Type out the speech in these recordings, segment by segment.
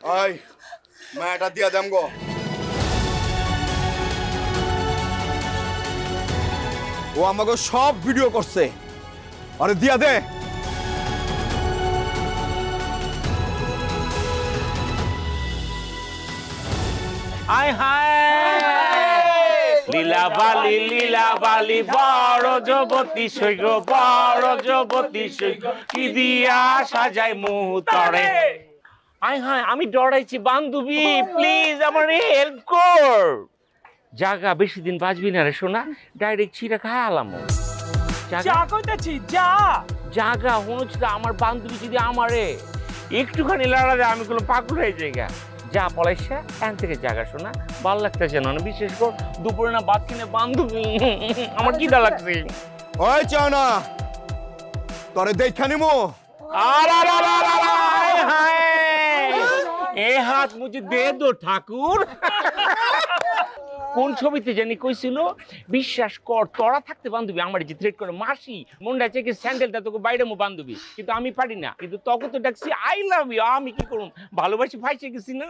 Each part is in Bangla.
আই মাটা দিয়া দেম গো। ও আমাকে সব ভিডিও করছে, আরে দিয়া দে। আয় হায় লীলাবালি বড় যুবতী সৈগ বড় যুবতী সৈগ কি দিয়া সাজাই মুহূর্তে। আয় হায় আমি ডরাইছি বান্ধবী, প্লিজ আমার হেল্প কর। জাগা বেশি দিন বাঁচবি না রে সোনা, ডাইরেক্ট ছিঁড়ে খায়ালাম। জাগা হচ্ছে আমার বান্ধবী যদি আমারে একটুখানি লড়া দেয় আমি কোনো পাগল হয়ে যাই। যা পলাইসা এখান থেকে জাগা শোনা, ভালো লাগতেছে না, বিশেষ করে দুপুরে না ভাত কিনে বান্ধবী আমার খিদা লাগছে। ওই চাও না তোরে দেখা নিমু। এ হাত মুঝে দে দো ঠাকুর। কোন ছবিতে জানি কইছিল বিশ্বাস কর তোরা থাকতে বান্ধবী আমার যে থ্রেট করে মাসি মনটা চেকে স্যান্ডেলটা তোকে বাইরে মো বান্ধবী, কিন্তু আমি পারি না, কিন্তু তোকে তো ডাকছি আই লাভ ইউ। আমি কি করুম, ভালোবাসি ফাইসে গেছি না।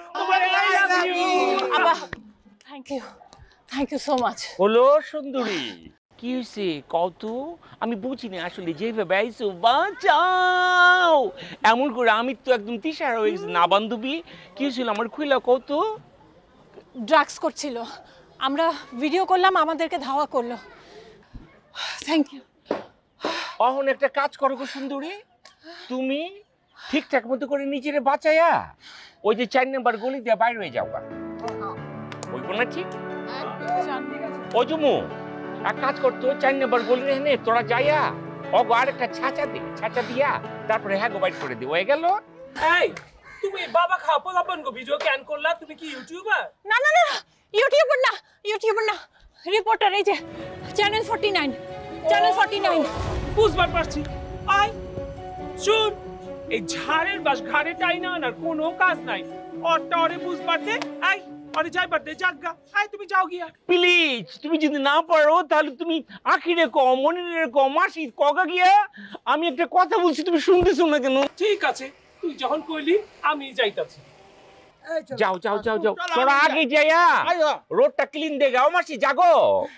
Thank you so much. হলো সুন্দরী কি হয়েছে কত আমি বুঝিনি আসলে, যেভাবে আইসো বাঁচাও এমন করে আমি তো একদম তিসারা হয়ে গেছি না বান্ধবী। কি হয়েছিল আমার খুইলা কত? ড্রাগস করছিল, আমরা ভিডিও করলাম, আমাদেরকে ধাওয়া করলো। Thank you. অহন একটা কাজ করো গো সুন্দরী, তুমি ঠিকঠাক মতো করে নিজেরে বাঁচাইয়া ওই যে 4 নম্বর গলি দিয়ে বাইরে হয়ে যাও। ওই কোন ঠিক ওই জমু এক কাজ করতো 4 নম্বর গলি রে তোরা যাইয়া অগো আর একটা ছাঁচা দিয়া তারপরে হ্যাঁ গো বাইট করে দি হয়ে গেল। এই তুমি বাবা খাও পোলাপন গো ভিডিও ক্যান করলা, তুমি কি ইউটিউবার? না ইউটিউবার না রিপোর্টার। এই যে চ্যানেল 49 বুঝবার পারছি। আই শুন, এই ঝাড়ের বাস ঘাড়ে টাই না আর কোনো কাজ নাই। অরে বুঝবার দে, আই অরে যাইবার দে জাগা। আই তুমি যাও গিয়া প্লিজ। তুমি যদি না পারো তাহলে তুমি আখিরে কও মনিরে কও মাসি কগা গিয়া। আমি একটা কথা বলছি তুমি শুনতেছো না কেন? ঠিক আছে তুই যখন কইলি আমি যাইতাছি। যাও তোরা আগে যাইয়া রোডটা ক্লিন দে গাও মাসি জাগো।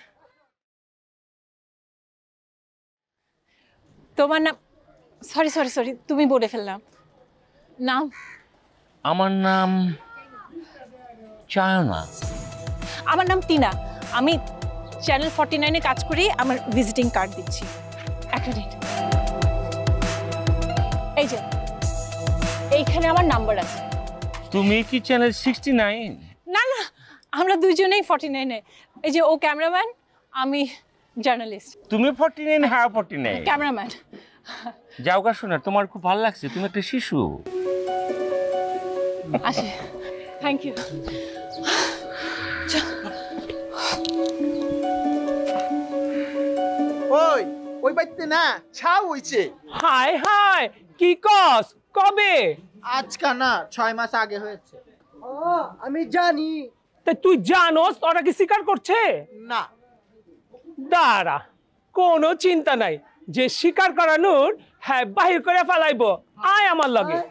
তোমার নাম? সরি তুমি বলে ফেললাম নাম। আমার নাম চায়না। আমার নাম টিনা, আমি চ্যানেল 49-এ কাজ করি। আমার ভিজিটিং কার্ড দিচ্ছি, এক মিনিট। এই যে এইখানে আমার নাম্বার আছে। তুমি কি চ্যানেল 69? না আমরা দুইজনেই 49-এ। এই যে ও ক্যামেরাম্যান, আমি জার্নালিস্ট। তুমি 49 হ্যাঁ 49 ক্যামেরাম্যান। যাও গা শোনা, তোমার খুব ভালো লাগছে, তুমি একটা শিশু। আসে, থ্যাংক ইউ। ওই বাইতে না ছাও হইছে। হাই কি কস কবে? আজকা না 6 মাস আগে হয়েছে। আমি জানি। তা তুই জানোস ওরা কি স্বীকার করছে? না দাঁড়া, কোনো চিন্তা নাই, যে স্বীকার করানোর হ্যাঁ বাহির করে ফেলাইবো। আয় আমার লগে।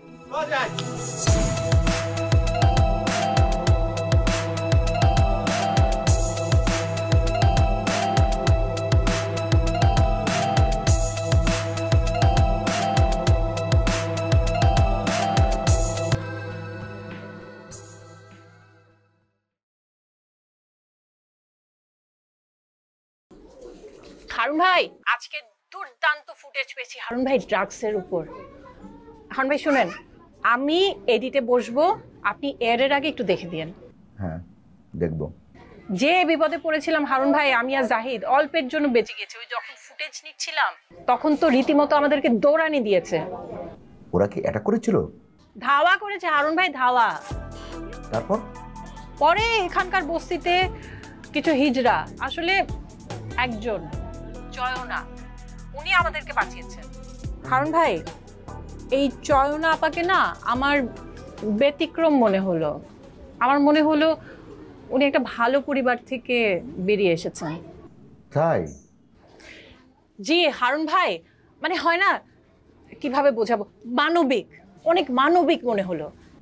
হারুন ভাই আজকে দুর্দান্ত ফুটেজ পেয়েছি হারুন ভাই ড্রাগসের উপর। হারুন ভাই শুনেন, আমি এডিটে বসবো, আপনি এর আগে একটু দেখে দিয়েন। হ্যাঁ দেখবো। যে বিপদে পড়েছিলাম হারুন ভাই, আমি আর জাহিদ অল্পের জন্য বেঁচে গেছি। ওই যখন ফুটেজ নিচ্ছিলাম তখন তো রীতিমতো আমাদেরকে দৌড়ানি দিয়েছে। ওরা কি অ্যাটাক করেছিল? ধাওয়া করেছে হারুন ভাই, ধাওয়া। তারপর পরে এখানকার বস্তিতে কিছু হিজড়া, আসলে একজন চয়না, উনি আমাদেরকে বাঁচিয়েছেন। হারুন ভাই এই চয়না আপাকে না আমার ব্যতিক্রম মনে হলো। আমার মনে হলো উনি একটা ভালো পরিবার থেকে বেরিয়ে এসেছেন। তাই? জি হারুন ভাই, মানে হয় না কিভাবে বোঝাবো, মানবিক, অনেক মানবিক মনে হলো।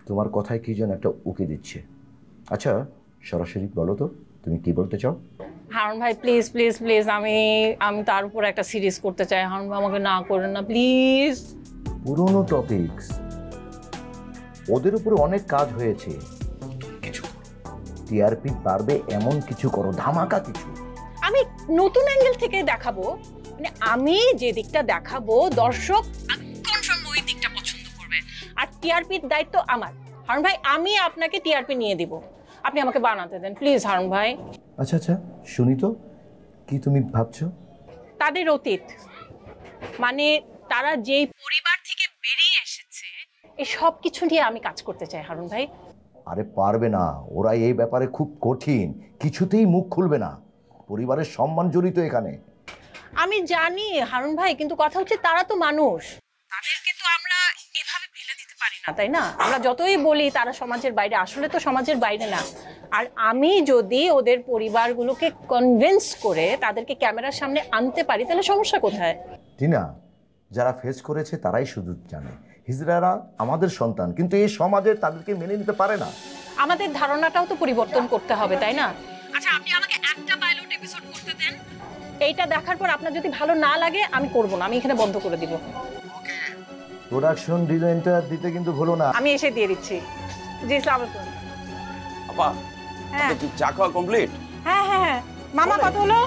তোমার কথায় কি যেন একটা উকি দিচ্ছে। আচ্ছা সরাসরি বলো তো তুমি কি বলতে চাও? হারুন ভাই প্লিজ প্লিজ প্লিজ, আমি তার উপর একটা সিরিজ করতে চাই। হারুন ভাই আমাকে না করেন না প্লিজ। পুরনো টপিকস, ওদের উপরে অনেক কাজ হয়েছে, কিছু টিআরপি বাড়বে এমন কিছু করো, ধামাকা কিছু। আমি নতুন অ্যাঙ্গেল থেকে দেখাবো, মানে আমি যে দিকটা দেখাবো দর্শক কনফার্ম ওই দিকটা পছন্দ করবে। আর টিআরপির দায়িত্ব আমার। হারুন ভাই আমি আপনাকে টিআরপি নিয়ে দিব, আপনি আমাকে বানাতে দেন প্লিজ হারুন ভাই। আচ্ছা আচ্ছা শুনি তো, কি তুমি ভাবছো? তাদের অতীত, মানে তারা যেই পরিবার থেকে বেরিয়ে এসেছে, এই সব কিছু নিয়ে আমি কাজ করতে চাই হারুন ভাই। আরে পারবে না, ওরা এই ব্যাপারে খুব কঠিন, কিছুতেই মুখ খুলবে না, পরিবারের সম্মান জড়িত এখানে। আমি জানি হারুন ভাই, কিন্তু কথা হচ্ছে তারা তো মানুষ, তাদেরকে তো আমরা এভাবে ফেলে দিতে পারি না, তাই না? আমরা যতই বলি তারা সমাজের বাইরে, আসলে তো সমাজের বাইরে না। আর আমি যদি ওদের পরিবারগুলোকে কনভিন্স করে তাদেরকে ক্যামেরার সামনে আনতে পারি, তাহলে সমস্যা কোথায়? টিনা, যারা ফেস করেছে তারাই শুধু জানে। হিজড়ারা আমাদের সন্তান, কিন্তু এই সমাজে তাদেরকে মেনে নিতে পারে না। আমাদের ধারণাটাও তো পরিবর্তন করতে হবে, তাই না? আচ্ছা আপনি আমাকে একটা পাইলট এপিসোড করতে দেন, এইটা দেখার পর আপনার যদি ভালো না লাগে আমি করব না, আমি এখানে বন্ধ করে দিব। প্রোডাকশন ডিজাইনটা দিতে কিন্তু ভুলো না। আমি এসে দিয়ে দিচ্ছি। জি সালাম আলাইকুম। আপা হ্যাঁ কি চা খাওয়া কমপ্লিট? হ্যাঁ হ্যাঁ হ্যাঁ মামা কত হলো?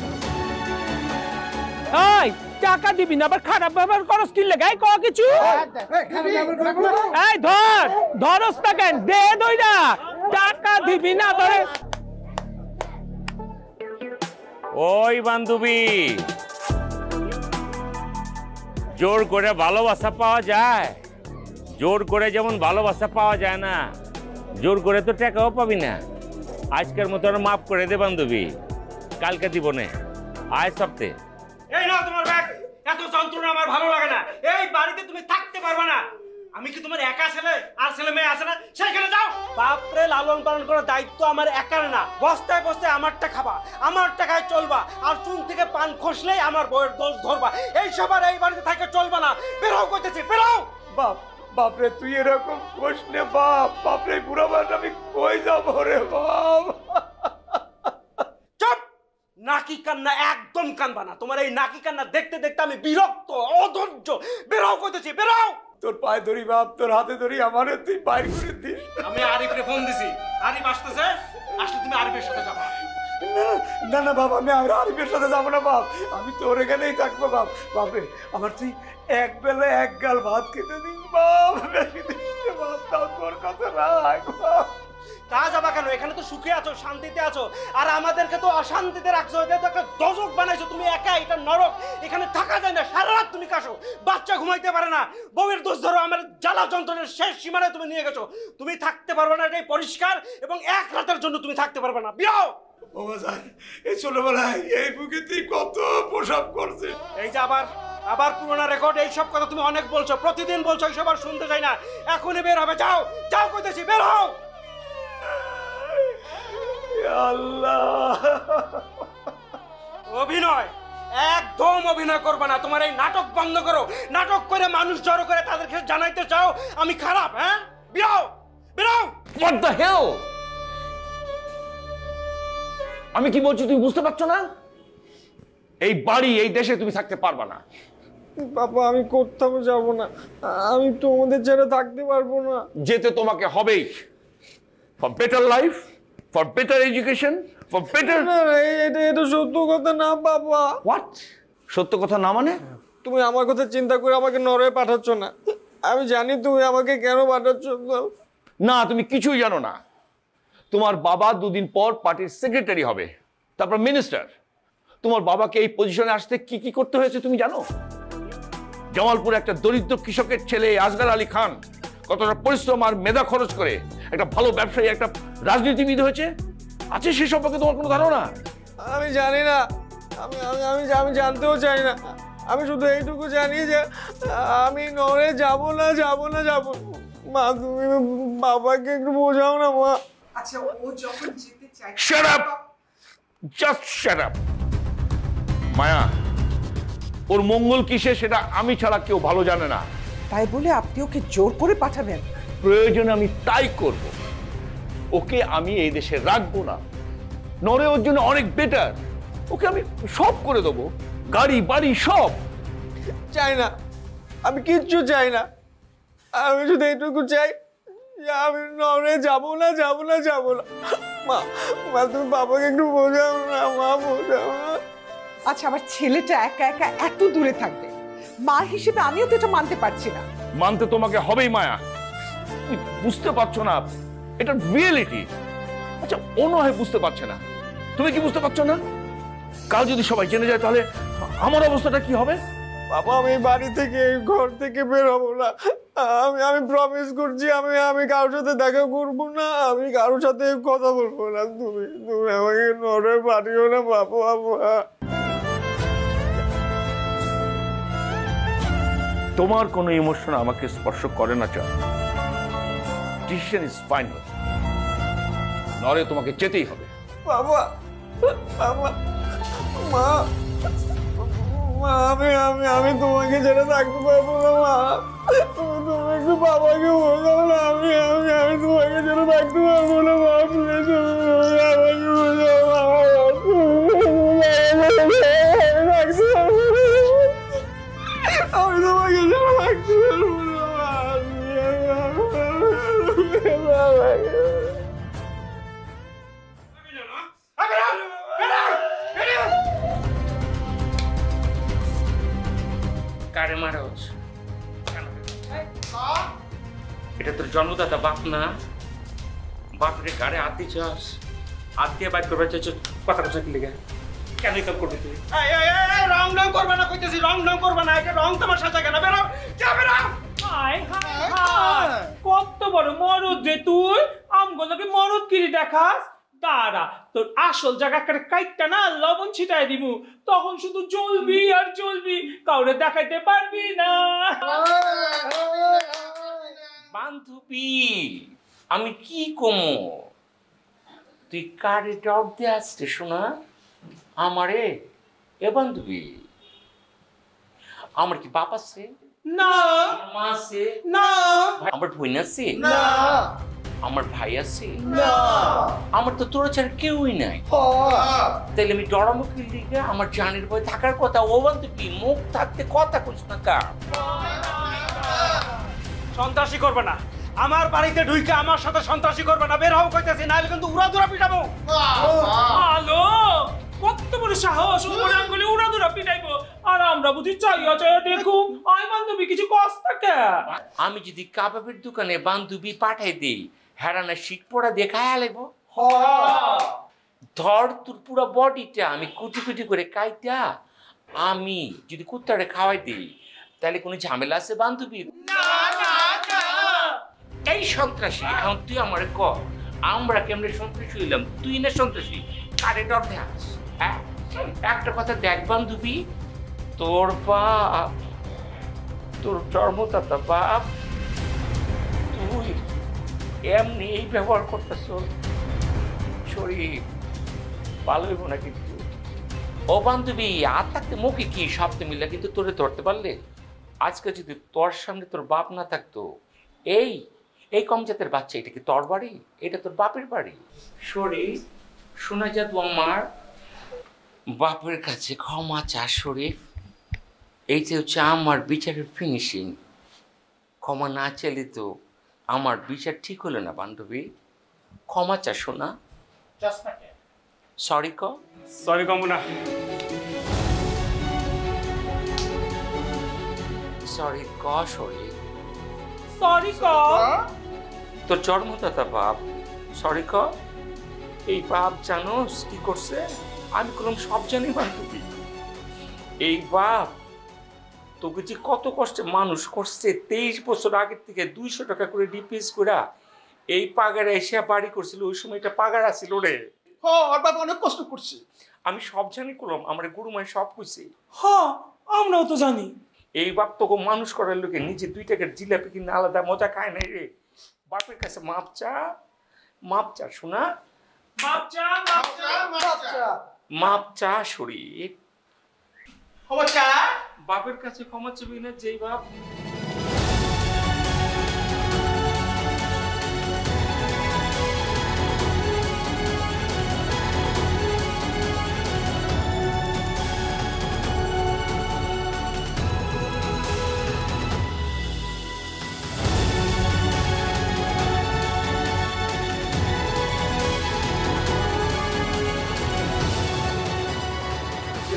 এই টাকা দিবি না, আবার খারাপ ব্যবহার করস কি লাগাই ক কিছু? এই ধরস না কেন, দে দইরা টাকা দিবি না ধরে। ওই বান্ধবী, জোর করে ভালোবাসা পাওয়া যায়, জোর করে যেমন ভালোবাসা পাওয়া যায় না, জোর করে তো টাকাও পাবি না। আজকের মতো মাফ করে দে বান্ধবী, কালকে দিব না, আজ সপ্তাহে। এই নাও তোমার ব্যাগ। এত যন্ত্রণা আমার ভালো লাগে না। এই বাড়িতে তুমি থাকতে পারবে না। আমি কি তোমার একা ছেলে? আর ছেলে মেয়ে আছে না, সেখানে যাও। বাপরে লালন পালন করার দায়িত্ব আমার একার না। বস্তায় বস্তায় আমারটা খাবা, আমার টাকায় চলবা, আর চুন থেকে পান খসলেই আমার বউয়ের দোষ ধরবা। এই সবার এই বাড়িতে থাকে চলবা না। বেরাও করতেছি, বেরাও। বাপ বাপরে তুই এরকম কোস নে বাপ, বাপরে পুরো বাস আমি কই যাব রে বাপ। চুপ! নাকি কান্না একদম কানবা না। তোমার এই নাকি কান্না দেখতে দেখতে আমি বিরক্ত, অধৈর্য। বেরাও করতেছি, বেরাও। তোর পায়ে ধরি বাপ, তোর হাতে ধরি, আমারে তুই বাইর করে দিস। আমি আরিফরে ফোন দিছি, আরিফ আসতেছে, আসলে তুমি আরিফের সাথে যাবা। না না বাপ, আমি আরিফের সাথে যাবো না বাপ, আমি তোর এখানেই থাকবো বাপ। বাপরে আমার তুই এক বেলা এক গাল ভাত খেতে দিস বাপ, বেশি দিস না বাপ, তাও তোর কথা রাখ বাপ। তা যাবা কেন? এখানে তো সুখে আছো, শান্তিতে আছো, আর আমাদেরকে তো অশান্তিতে রাখছো। এটা তো একটা দজক বানাইছো তুমি একা, এটা নরক, এখানে থাকা যায় না। সারা রাত তুমি কাশো, বাচ্চা ঘুমাইতে পারে না, বউয়ের দোষ ধরো, আমার জ্বালা যন্ত্রণের শেষ সীমানায় তুমি নিয়ে গেছো। তুমি থাকতে পারবে না, এটাই পরিষ্কার, এবং এক রাতের জন্য তুমি থাকতে পারবে না। বিয়াও বাবা জান, এই ছোটবেলায় এই বুকে তুই কত প্রসাব করছিস। এই যে আবার পুরোনো রেকর্ড, এই সব কথা তুমি অনেক বলছো, প্রতিদিন বলছো, এইসব আর শুনতে চাই না। এখনই বের হবে, যাও যাও কইতেছি, বের হও। আল্লাহ, অভিনয় একদম অভিনয় করবে না। তোমার এই নাটক বন্ধ করো। নাটক করে মানুষ জড়ো করে তাদেরকে জানাইতে চাও আমি খারাপ। হ্যাঁ, বেরাও বেরাও। What the hell? আমি কি বলছি তুমি বুঝতে পারছো না? এই বাড়ি এই দেশে তুমি থাকতে পারবা না। বাবা আমি কোথাও যাব না, আমি তোমাদের ছাড়া থাকতে পারবো না। যেতে তোমাকে হবেই। For better life, for better education, for better... না এটা সত্য কথা না বাবা। What? সত্য কথা না মানে? তুমি আমার কথা চিন্তা করে আমাকে নরওয়ে পাঠাচ্ছ না। আমি জানি তুমি আমাকে কেন পাঠাচ্ছ। না, তুমি কিছুই জানো না। তোমার বাবা দুদিন পর পার্টির সেক্রেটারি হবে, তারপর মিনিস্টার। তোমার বাবাকে এই পজিশনে আসতে কি কি করতে হয়েছে তুমি জানো? জামালপুরে একটা দরিদ্র কৃষকের ছেলে আসগার আলী খান কতটা পরিশ্রম আর মেধা খরচ করে একটা ভালো ব্যবসায়ী, একটা রাজনীতিবিদ হয়েছে। আছে সে সম্পর্কে তোমার কোনো ধারণা? আমি জানি না, আমি জানতেও চাই না। আমি শুধু এইটুকু জানি যে আমি নরওয়ে যাব না। মা তুমি বাবাকে একটু বোঝাও না মা। আচ্ছা ও যখন যেতে চায় Shut up! Just shut up! মায়া, ওর মঙ্গল কিসে সেটা আমি ছাড়া কেউ ভালো জানে না। তাই বলে আপনি ওকে জোর করে পাঠাবেন? প্রয়োজনে আমি তাই করব। ওকে আমি এই দেশে রাখবো না। নরে ওর জন্য অনেক বেটার। ওকে আমি সব করে দেবো, গাড়ি বাড়ি সব। চাই না, আমি কিচ্ছু চাই না। আমি শুধু এইটুকু চাই যে আমি নরে যাবো না। মা তুমি বাবাকে একটু বোঝাও না, মা বোঝাও না। আচ্ছা, আমার ছেলেটা একা একা এত দূরে থাকবে, মা হিসেবে আমিও তো এটা মানতে পারছি না। মানতে তোমাকে হবেই মায়া, তুমি বুঝতে পারছো না, এটা রিয়েলিটি। আচ্ছা ও নয় বুঝতে পারছে না, তুমি কি বুঝতে পারছো না? কাল যদি সবাই জেনে যায় তাহলে আমার অবস্থাটা কি হবে? বাবা আমি বাড়ি থেকে ঘর থেকে বের হবো না। আমি প্রমিস করছি আমি কারোর সাথে দেখা করবো না, আমি কারোর সাথে কথা বলবো না। তুমি আমাকে নরে পাঠিও না বাবা। তোমার কোনো ইমোশন আমাকে স্পর্শ করে না চাও। Decision is final. নরে তোমাকে যেতেই হবে। বাবা মা আমি তোমাকে ছেড়ে থাকতে পারবো না। মা তুমি একটু বাবাকে বোঝাও না। আমি তোমাকে ছেড়ে থাকতে পারবো না। মা প্লিজ আমাকে বোঝাও। আমি তোমাকে ছেড়ে থাকতে পারবো না। কারে মারোস? এটা তোর জন্মদাতা বাপ না? বাপরে গাড়ে হাত দিছস, হাত দিয়ে বাইক করবে চাইছ, কথা কথা কি লেগে কেন এই কাম করবি তুই? রং করবে না কইতেছি, রং করবে না। এটা রং তোমার সাথে কেন? বেরো, যা বেরো। হায় হায় হায়, কত বড় মরদ রে তুই! আমগুলোকে মরদ কিরি দেখাস? দাঁড়া, তোর আসল জায়গা করে কাইটটা না লবণ ছিটাই দিব, তখন শুধু জ্বলবি আর জ্বলবি, কাউরে দেখাইতে পারবি না। বান্ধবী আমি কি কমো? তুই কারে ডর দিয়ে আসছে শোনা আমারে? এ বান্ধবী, আমার কি বাপ আছে? না। মা আছে? না। আমার বোন আছে? না। আমার ভাই আছে? না। আমার তো তোর ছাড়া কেউই নাই। তাহলে আমি ডরামো কি লিগে? আমার জানের ভয় থাকার কথা। ও বান্ধবী মুখ থাকতে কথা কইস না কা? সন্ত্রাসী করবে না, আমার বাড়িতে ঢুইকে আমার সাথে সন্ত্রাসী করবে না। বের হও কইতেছি, নাহলে কিন্তু উড়াদুরা পিটাবো। হ্যালো, কত বড় সাহস! উপরে আঙ্গুলে উড়াদুরা পিটাইবো, আর আমরা বুঝি চাইয়া দেখুম। আই বান্ধবী কিছু কষ্ট কে? আমি যদি কাবাবের দোকানে বান্ধবী পাঠাই দেই, হেরানা শিক পড়া দেখায় আলাইব। ধর তোর পুরো বডিটা আমি কুটি কুটি করে কাইটা আমি যদি কুত্তারে খাওয়াই দিই, তাহলে কোনো ঝামেলা আছে বান্ধবীর? এই সন্ত্রাসী, এখন তুই আমার ক, আমরা কেমনে সন্ত্রাসী হইলাম? তুই না সন্ত্রাসী, কারে ডর দেখাস? হ্যাঁ, একটা কথা দেখ বান্ধবী, তোর বাপ, তোর জন্মদাতা বাপ, তুই এমনি এই ব্যবহার করতেছ, শরীর ভালো হইব না কিন্তু। ও বান্ধবী, আর থাকতে মুখে কি শব্দ মিলে, কিন্তু তোরে ধরতে পারলে? আজকে যদি তোর সামনে তোর বাপ না থাকতো, এই কম জাতের বাচ্চা, এটা কি তোর বাড়ি? এটা তোর বাপের বাড়ি। শরীর শোনা যাত আমার বাপের কাছে ক্ষমা চা শরীফ। এইটা হচ্ছে আমার বিচারের ফিনিশিং। ক্ষমা না চাইলে তো আমার বিচার ঠিক হলো না বান্ধবী। ক্ষমা চা শোনা। সরি ক। সরি কমু না। সরি ক শরীর। সরি ক। তোর জন্মদাতা বাপ, সরি ক। এই বাপ জানোস কি করছে? আমি কোনো সব জানি বান্ধবী। এই বাপ তোকে যে কত কষ্টে মানুষ করছে, 23 বছর আগের থেকে 200 টাকা করে ডিপিএস করে এই পাগারে এসে বাড়ি করছিল। ওই সময় এটা পাগার আছিল রে। আর বাবা অনেক কষ্ট করছে। আমি সব জানি করলাম, আমার গুরু মাই সব কইছে। হ্যাঁ, আমরাও তো জানি। এই বাপ তোকে মানুষ করার লোকে নিজে 2 টাকার জিলাপি কিনে আলাদা মজা খায় নাই রে। বাপের কাছে মাপ চা শোনা। মাপ চা শরীর। বাপের কাছে ক্ষমা চাবি না যেই বাপ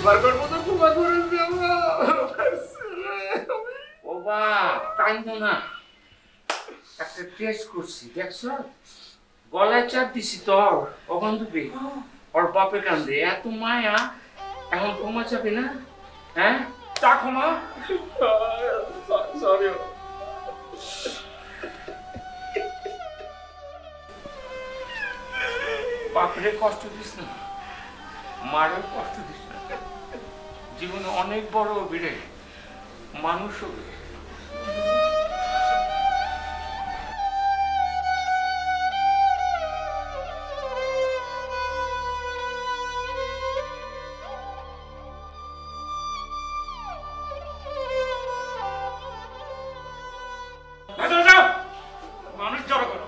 দিবার মতো কুমা করেছে ও বাপ কাইন্দো না, একটা টেস্ট করছি দেখছো, গলায় চাপ দিছি তোর অবন্ধুবে, ওর বাপে কান্দে, এত মায়া, এখন ক্ষমা চাপি না? হ্যাঁ চা ক্ষমা। সরি বাপরে কষ্ট দিস না, মারের কষ্ট দিস না, জীবনে অনেক বড় অভিনয়, মানুষ হবে। মানুষ জড়ো করো।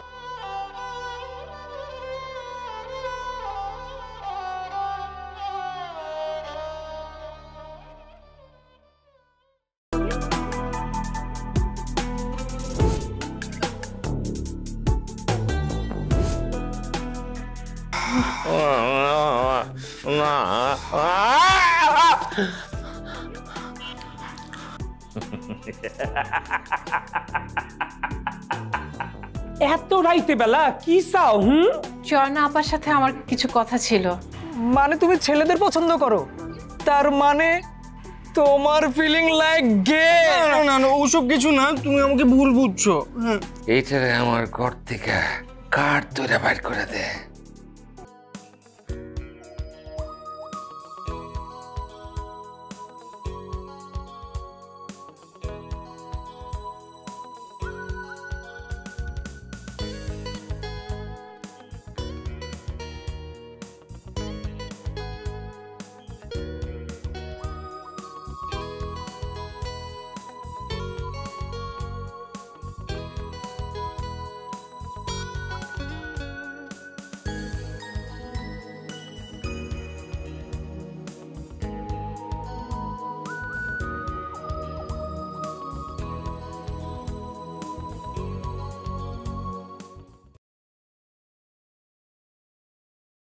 এত রাইতে বেলা কি চাও? চয়না আপার সাথে আমার কিছু কথা ছিল। মানে তুমি ছেলেদের পছন্দ করো, তার মানে তোমার ফিলিং লাইক গে? না না না, ওসব কিছু না, তুমি আমাকে ভুল বুঝছো। এইটারে আমার ঘর থেকে কাঠ ধরে বাইর করে দে।